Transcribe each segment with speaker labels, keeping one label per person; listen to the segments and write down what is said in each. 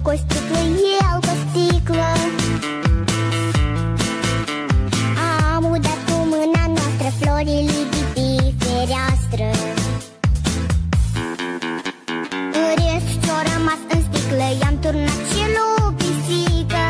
Speaker 1: o sticlă, el cu o sticlă. Am udat cu mâna noastră florile de pe fereastră. Restul ce-o rămas în sticlă i-am turnat și lui pisică.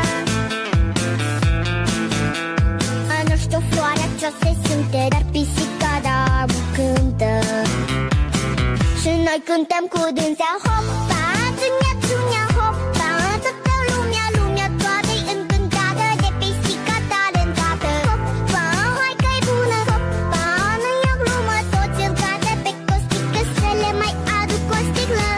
Speaker 1: Nu știu floarea ce-o se simte, dar pisica da cântă. Și noi cântăm cu dânsea, hopa, țunia, țunia, hopa. Toată lumea, lumea toată-i încântată de pisica talentată. Hopa, hai că-i bună, hopa, nu e o glumă, toți îl cadă pe costică, să le mai aduc o sticlă.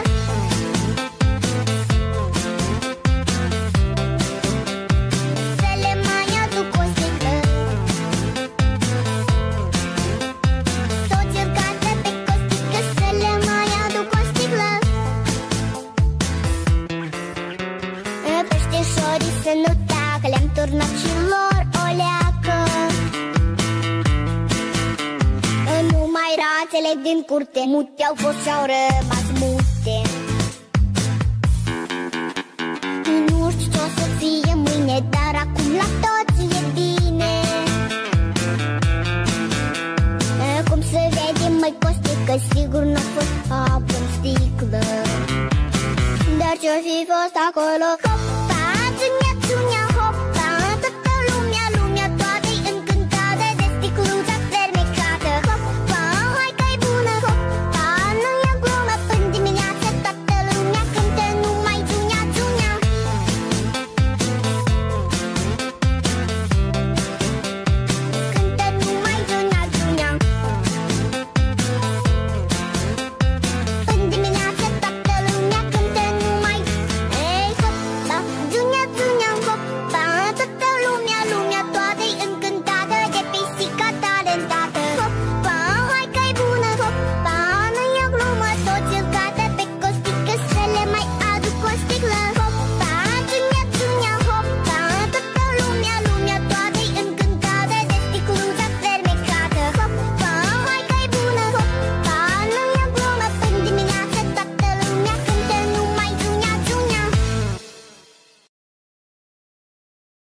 Speaker 1: Să le mai aduc o sticlă. Toți îl cadă pe costică, să le mai aduc o sticlă. Peștișorii să nu tacă, le-am turnat și lor o leacă. Numai rațele din curte mute au fost și-au rămas mute. Nu știu ce-o să fie mâine, dar acum la toți e bine. Cum se vede, măi costică, sigur n-a fost apă în sticlă. Dar ce-o fi fost acolo,